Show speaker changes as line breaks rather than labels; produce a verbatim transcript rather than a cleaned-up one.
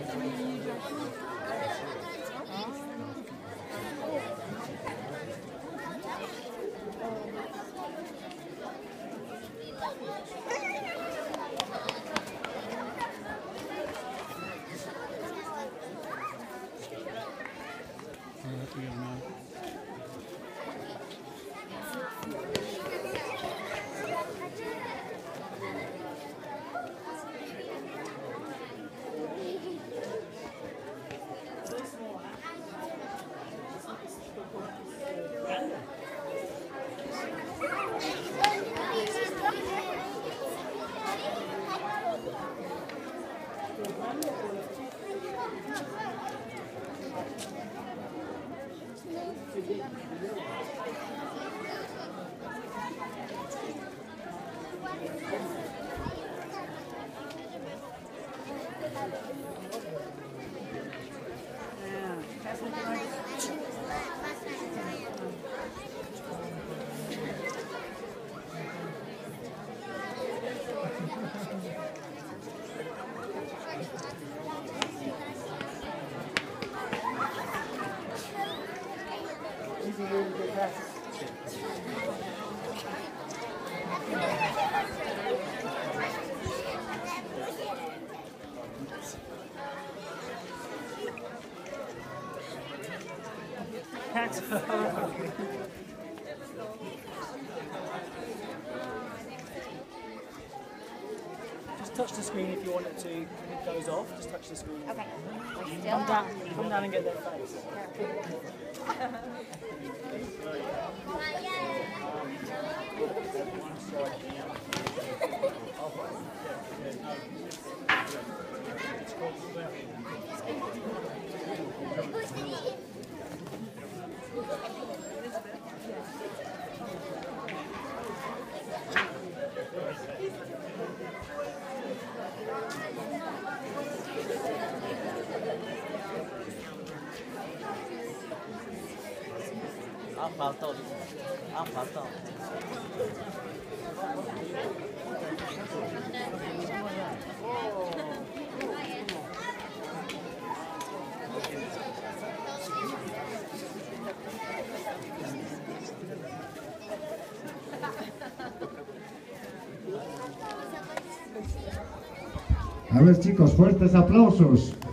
Just touch the screen if you want it to. If it goes off, just touch the screen.
Okay. Still
come down, come down and get their face.
Han faltó, han faltó.
A ver chicos, fuertes aplausos.